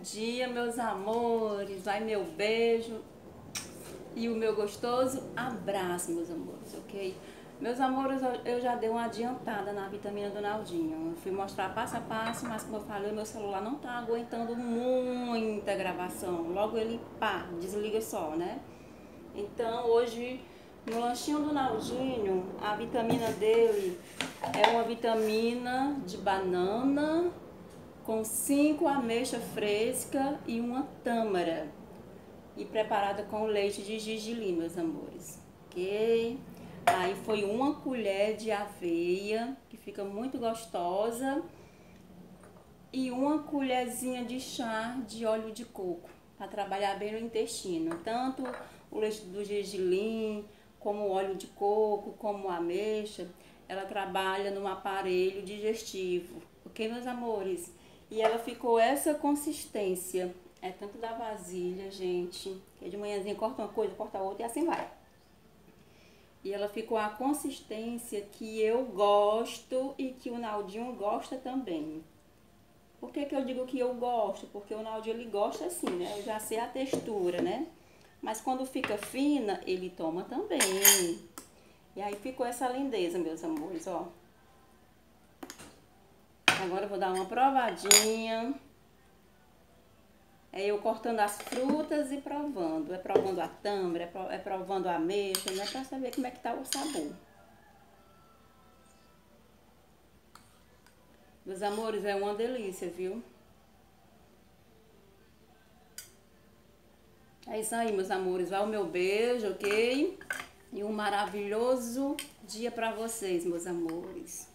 dia, meus amores. Vai meu beijo e o meu gostoso abraço, meus amores, ok? Meus amores, eu já dei uma adiantada na vitamina do Naldinho. Eu fui mostrar passo a passo, mas como eu falei, meu celular não tá aguentando muita gravação. Logo ele, pá, desliga só, né? Então, hoje, no lanchinho do Naldinho, a vitamina dele é uma vitamina de banana com 5 ameixas frescas e uma tâmara. E preparada com leite de gergelim, meus amores, ok? Aí foi uma colher de aveia, que fica muito gostosa, e uma colherzinha de chá de óleo de coco, para trabalhar bem no intestino. Tanto o leite do gergelim, como o óleo de coco, como a ameixa, ela trabalha no aparelho digestivo, ok, meus amores? E ela ficou essa consistência. É tanto da vasilha, gente, que de manhãzinha corta uma coisa, corta outra e assim vai. E ela ficou a consistência que eu gosto e que o Naldinho gosta também. Por que que eu digo que eu gosto? Porque o Naldinho, ele gosta assim, né? Eu já sei a textura, né? Mas quando fica fina, ele toma também. E aí ficou essa lindeza, meus amores, ó. Agora eu vou dar uma provadinha. É eu cortando as frutas e provando. É provando a tâmara, é provando a ameixa, né? Pra saber como é que tá o sabor. Meus amores, é uma delícia, viu? É isso aí, meus amores. Vai o meu beijo, ok? E um maravilhoso dia pra vocês, meus amores.